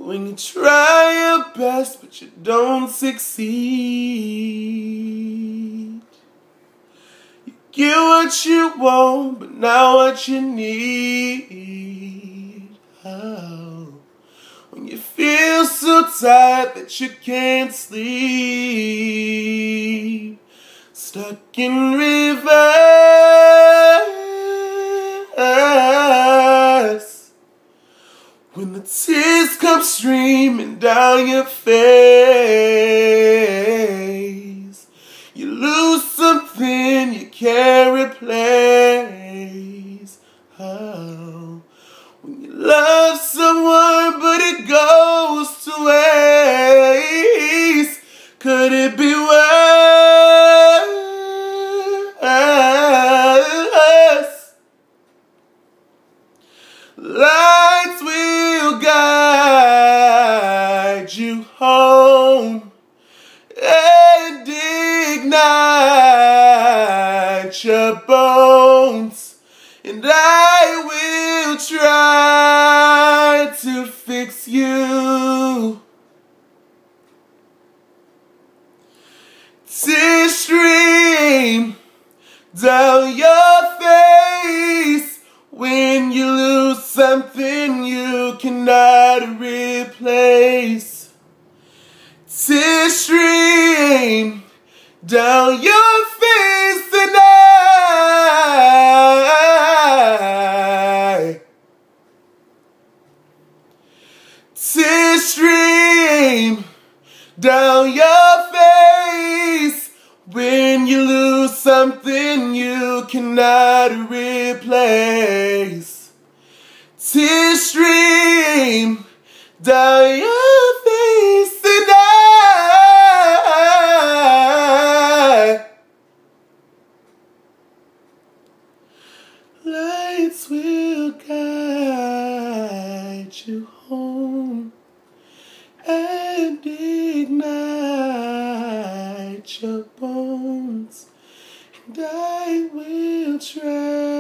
When you try your best but you don't succeed. You get what you want but not what you need. Oh. When you feel so tired that you can't sleep. Stuck in reverse. When the tears come streaming down your face. You lose something you can't replace. Oh. When you love someone but it goes to waste. Could it be worse? Lights will guide you home and ignite your bones, and I will try to fix you. Tears stream down your face when you lose something you cannot replace. Tears stream down your face and tears stream down your face when you lose something you cannot replace. Tears stream down your face and lights will guide you home and ignite your bones, and I will try